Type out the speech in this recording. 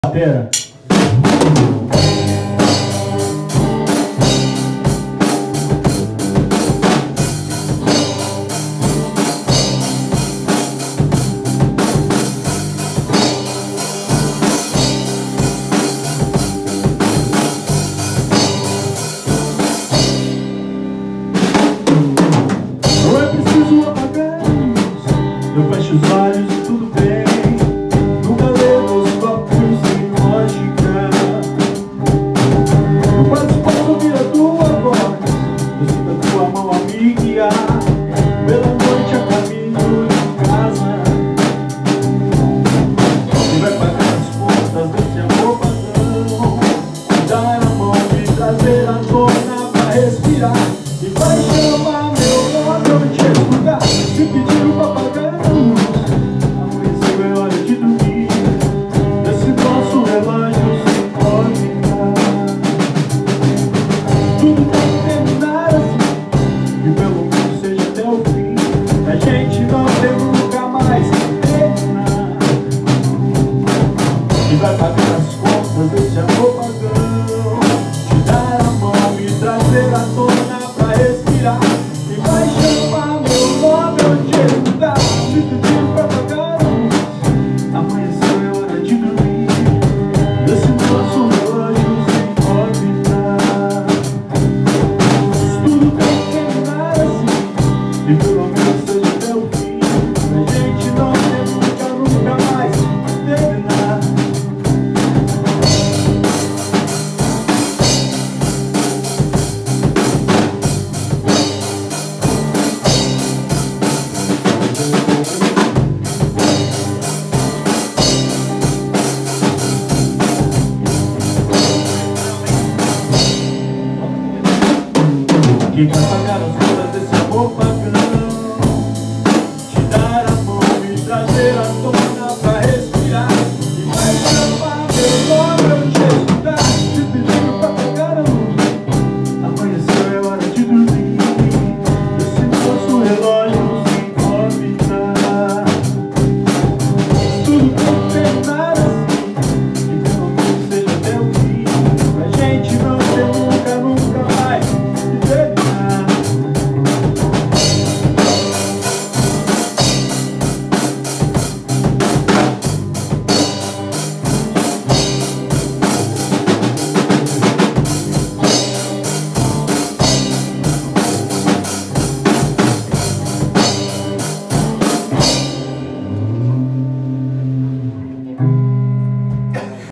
Batera. Não é preciso apagar, eu fecho os olhos e tudo bem. Nunca levo os copos sem lógica. Eu quase posso ouvir a tua voz, eu sinto a tua mão a me guiar pela noite a caminho de casa. E vai pagar as contas desse amor padrão, dar a mão e trazer a dona pra respirar. E vai chamar meu nome onde é lugar, me pedindo pra pagar a luz. Amanheceu, é hora de dormir, esse nosso relógio se órbita. Tudo tem que terminar assim, e pelo menos seja até o fim. A gente não deve nunca mais terminar. E vai pagar as contas desse amor pagão, te dar a mão e trazer a dona pra respirar. E vai chamar meu nome onde ele está, me pedindo pra pagar a luz. Amanheceu, é hora de dormir, esse nosso relógio sem órbita. Tudo tem que terminar assim, e pelo menos seja até o fim. A gente não deve nunca mais terminar. Quem canta